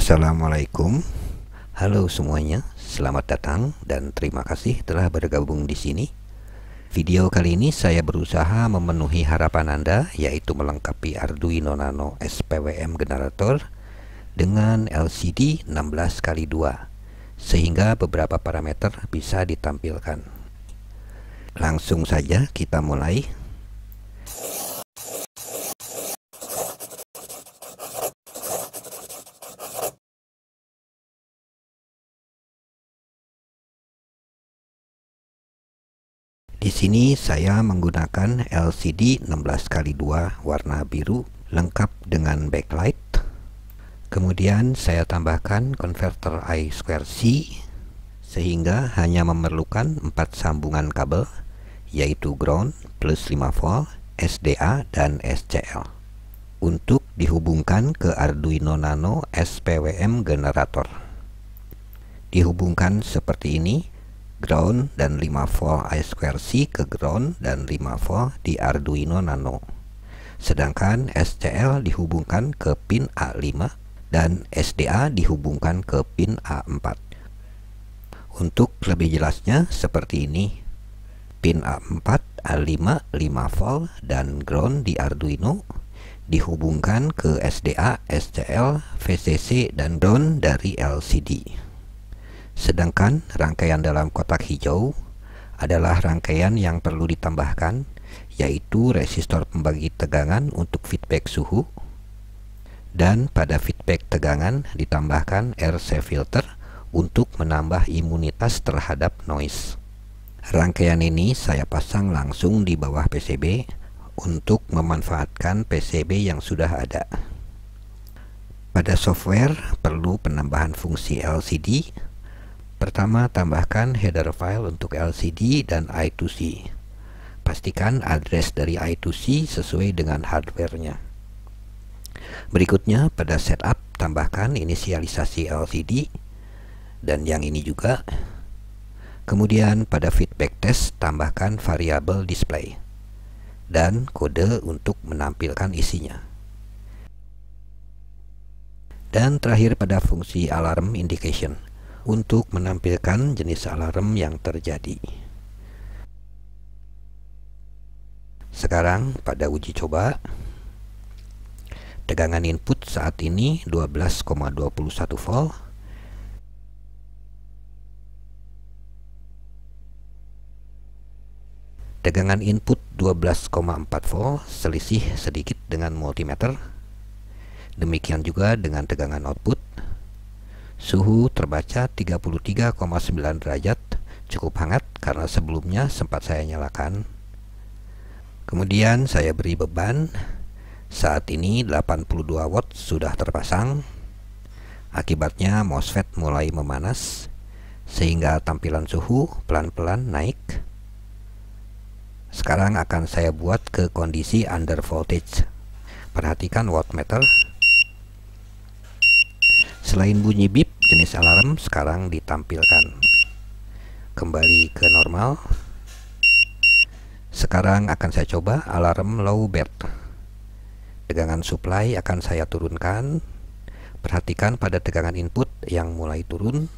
Assalamualaikum, halo semuanya, selamat datang dan terima kasih telah bergabung di sini. Video kali ini saya berusaha memenuhi harapan Anda, yaitu melengkapi Arduino Nano SPWM generator dengan LCD 16x2 sehingga beberapa parameter bisa ditampilkan. Langsung saja kita mulai. Di sini saya menggunakan LCD 16x2 warna biru lengkap dengan backlight. Kemudian saya tambahkan konverter I2C sehingga hanya memerlukan 4 sambungan kabel, yaitu ground plus 5 volt, SDA dan SCL untuk dihubungkan ke Arduino Nano SPWM generator. Dihubungkan seperti ini, ground dan 5 volt I2C ke ground dan 5 volt di Arduino Nano. Sedangkan SCL dihubungkan ke pin A5 dan SDA dihubungkan ke pin A4. Untuk lebih jelasnya seperti ini. Pin A4, A5, 5 volt dan ground di Arduino dihubungkan ke SDA, SCL, VCC dan ground dari LCD. Sedangkan rangkaian dalam kotak hijau adalah rangkaian yang perlu ditambahkan, yaitu resistor pembagi tegangan untuk feedback suhu, dan pada feedback tegangan ditambahkan RC filter untuk menambah imunitas terhadap noise. Rangkaian ini saya pasang langsung di bawah PCB untuk memanfaatkan PCB yang sudah ada. Pada software perlu penambahan fungsi LCD. Pertama, tambahkan header file untuk LCD dan I2C. Pastikan address dari I2C sesuai dengan hardware-nya. Berikutnya, pada setup tambahkan inisialisasi LCD dan yang ini juga. Kemudian pada feedback test tambahkan variabel display dan kode untuk menampilkan isinya. Dan terakhir pada fungsi alarm indication untuk menampilkan jenis alarm yang terjadi. Sekarang pada uji coba, tegangan input saat ini 12,21 volt. Tegangan input 12,4 volt, selisih sedikit dengan multimeter. Demikian juga dengan tegangan output. Suhu terbaca 33,9 derajat, cukup hangat karena sebelumnya sempat saya nyalakan. Kemudian saya beri beban. Saat ini 82 watt sudah terpasang. Akibatnya MOSFET mulai memanas sehingga tampilan suhu pelan-pelan naik. Sekarang akan saya buat ke kondisi under voltage. Perhatikan wattmeter. Selain bunyi bip, jenis alarm sekarang ditampilkan. Kembali ke normal. Sekarang akan saya coba alarm low bed. Tegangan supply akan saya turunkan. Perhatikan pada tegangan input yang mulai turun.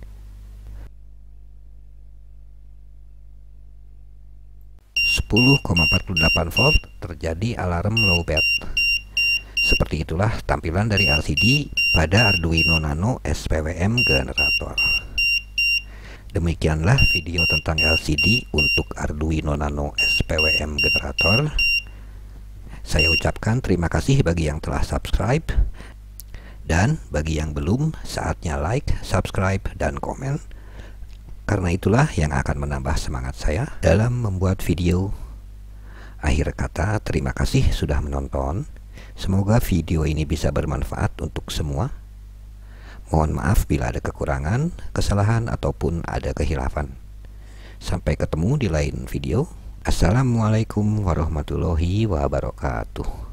.48 volt, terjadi alarm low bed. Seperti itulah tampilan dari LCD pada Arduino Nano SPWM generator. Demikianlah video tentang LCD untuk Arduino Nano SPWM generator. Saya ucapkan terima kasih bagi yang telah subscribe, dan bagi yang belum, saatnya like, subscribe, dan komen. Karena itulah yang akan menambah semangat saya dalam membuat video. Akhir kata, terima kasih sudah menonton. Semoga video ini bisa bermanfaat untuk semua. Mohon maaf bila ada kekurangan, kesalahan, ataupun ada khilafan. Sampai ketemu di lain video. Assalamualaikum warahmatullahi wabarakatuh.